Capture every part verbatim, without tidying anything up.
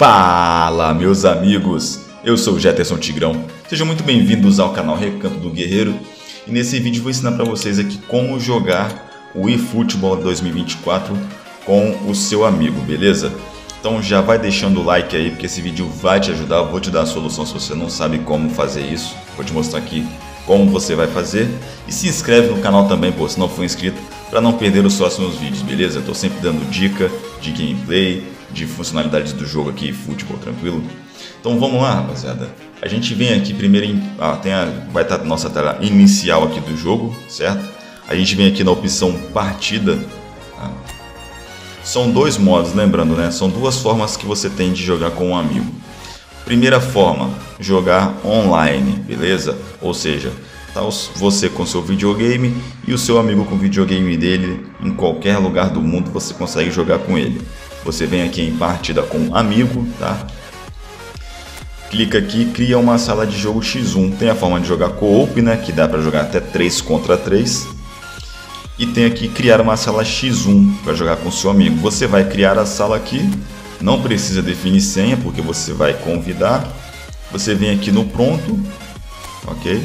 Fala, meus amigos! Eu sou o Jetterson Tigrão. Sejam muito bem-vindos ao canal Recanto do Guerreiro. E nesse vídeo vou ensinar para vocês aqui como jogar o eFootball dois mil e vinte e quatro com o seu amigo, beleza? Então já vai deixando o like aí, porque esse vídeo vai te ajudar. Eu vou te dar a solução se você não sabe como fazer isso. Vou te mostrar aqui como você vai fazer. E se inscreve no canal também, pô, se não for inscrito, para não perder os próximos vídeos, beleza? Eu tô sempre dando dica de gameplay, de funcionalidades do jogo aqui, futebol, tranquilo? Então vamos lá, rapaziada. A gente vem aqui primeiro em... Ah, tem a... vai estar a nossa tela inicial aqui do jogo, certo? A gente vem aqui na opção partida. Tá? São dois modos, lembrando, né? São duas formas que você tem de jogar com um amigo. Primeira forma, jogar online, beleza? Ou seja, tá você com seu videogame e o seu amigo com o videogame dele. Em qualquer lugar do mundo você consegue jogar com ele. Você vem aqui em partida com amigo, tá? Clica aqui e cria uma sala de jogo xis um. Tem a forma de jogar co-op, né? Que dá para jogar até três contra três. E tem aqui criar uma sala xis um para jogar com seu amigo. Você vai criar a sala aqui. Não precisa definir senha, porque você vai convidar. Você vem aqui no pronto, ok?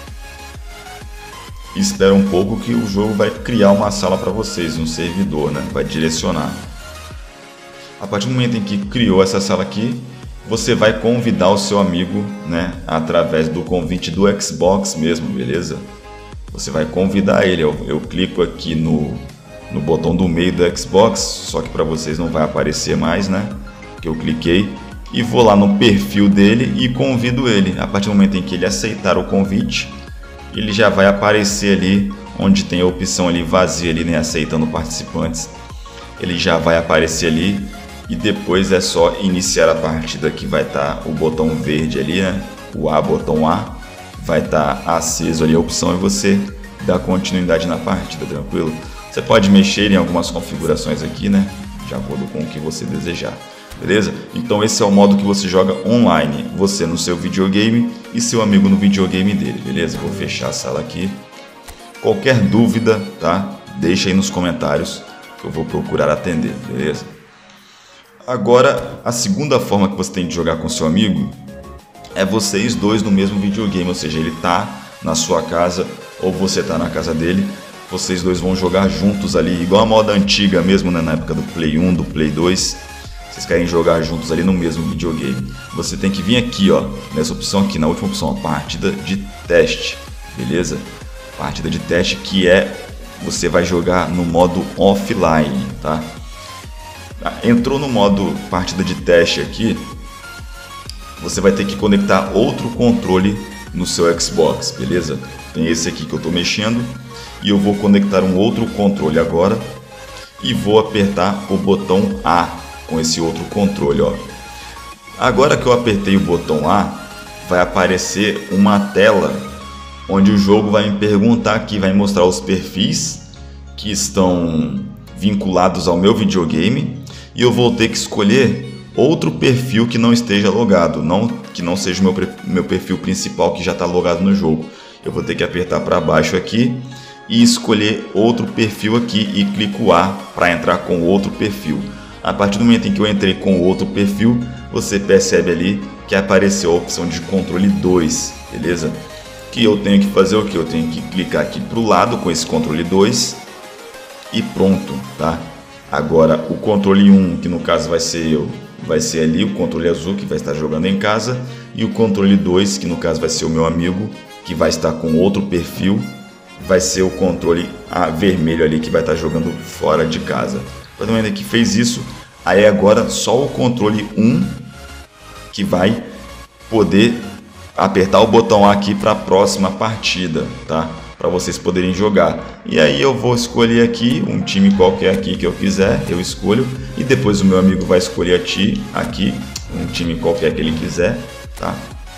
E espera um pouco que o jogo vai criar uma sala para vocês, um servidor, né? Vai direcionar. A partir do momento em que criou essa sala aqui, você vai convidar o seu amigo, né, através do convite do Xbox mesmo, beleza? Você vai convidar ele. Eu, eu clico aqui no, no botão do meio do Xbox, só que para vocês não vai aparecer mais, né? Que eu cliquei e vou lá no perfil dele e convido ele. A partir do momento em que ele aceitar o convite, ele já vai aparecer ali onde tem a opção ali vazia ali, né, aceitando participantes. Ele já vai aparecer ali. E depois é só iniciar a partida, que vai estar tá o botão verde ali, né? O A, botão A, vai estar tá aceso ali a opção e você dá continuidade na partida, tranquilo? Você pode mexer em algumas configurações aqui, né? De acordo com o que você desejar, beleza? Então esse é o modo que você joga online, você no seu videogame e seu amigo no videogame dele, beleza? Vou fechar a sala aqui. Qualquer dúvida, tá? Deixa aí nos comentários que eu vou procurar atender, beleza? Agora, a segunda forma que você tem de jogar com seu amigo é vocês dois no mesmo videogame, ou seja, ele está na sua casa ou você está na casa dele, vocês dois vão jogar juntos ali, igual a moda antiga mesmo, né, na época do Play um, do Play dois, vocês querem jogar juntos ali no mesmo videogame. Você tem que vir aqui, ó, nessa opção aqui, na última opção, ó, partida de teste, beleza? Partida de teste, que é, você vai jogar no modo offline, tá? Entrou no modo partida de teste aqui, você vai ter que conectar outro controle no seu Xbox, beleza? Tem esse aqui que eu estou mexendo e eu vou conectar um outro controle agora e vou apertar o botão A com esse outro controle, ó. Agora que eu apertei o botão A, vai aparecer uma tela onde o jogo vai me perguntar aqui, vai mostrar os perfis que estão vinculados ao meu videogame. E eu vou ter que escolher outro perfil que não esteja logado, não, que não seja o meu, meu perfil principal que já está logado no jogo. Eu vou ter que apertar para baixo aqui e escolher outro perfil aqui e clico A para entrar com outro perfil. A partir do momento em que eu entrei com outro perfil, você percebe ali que apareceu a opção de controle dois, beleza? Que eu tenho que fazer o que? Eu tenho que clicar aqui para o lado com esse controle dois e pronto, tá? Agora o controle um, que no caso vai ser eu, vai ser ali o controle azul que vai estar jogando em casa, e o controle dois, que no caso vai ser o meu amigo, que vai estar com outro perfil, vai ser o controle vermelho ali que vai estar jogando fora de casa. Todo mundo que fez isso, aí agora só o controle um que vai poder apertar o botão A aqui para a próxima partida, tá? Para vocês poderem jogar. E aí eu vou escolher aqui um time qualquer aqui que eu quiser, eu escolho, e depois o meu amigo vai escolher a ti aqui um time qualquer que ele quiser, tá?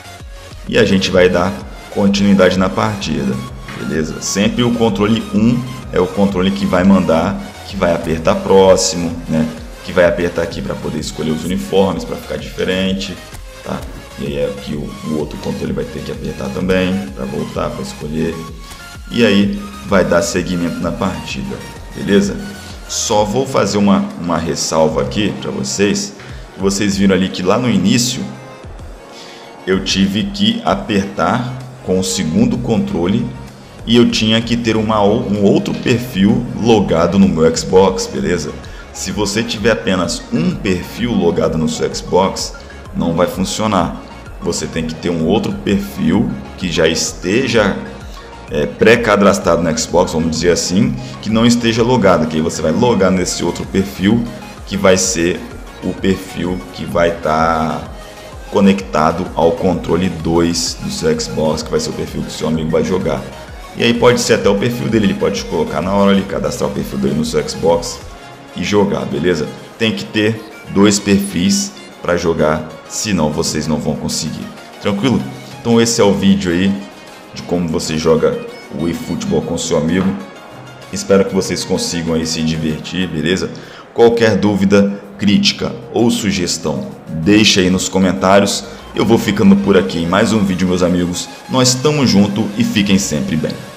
E a gente vai dar continuidade na partida, beleza? Sempre o controle um é o controle que vai mandar, que vai apertar próximo, né? Que vai apertar aqui para poder escolher os uniformes para ficar diferente, tá? E aí aqui o, o outro controle vai ter que apertar também para voltar para escolher. E aí vai dar seguimento na partida, beleza? Só vou fazer uma, uma ressalva aqui para vocês, Vocês viram ali que lá no início eu tive que apertar com o segundo controle e eu tinha que ter uma, um outro perfil logado no meu Xbox, beleza? Se você tiver apenas um perfil logado no seu Xbox, não vai funcionar. Você tem que ter um outro perfil que já esteja é, pré-cadastrado no Xbox, vamos dizer assim, que não esteja logado, que aí você vai logar nesse outro perfil, que vai ser o perfil que vai estar tá conectado ao controle dois do seu Xbox, que vai ser o perfil que o seu amigo vai jogar. E aí pode ser até o perfil dele, ele pode colocar na hora ali, cadastrar o perfil dele no seu Xbox e jogar, beleza? Tem que ter dois perfis para jogar, senão vocês não vão conseguir. Tranquilo? Então esse é o vídeo aí de como você joga o eFootball com seu amigo. Espero que vocês consigam aí se divertir, beleza? Qualquer dúvida, crítica ou sugestão, deixa aí nos comentários. Eu vou ficando por aqui em mais um vídeo, meus amigos. Nós estamos juntos e fiquem sempre bem.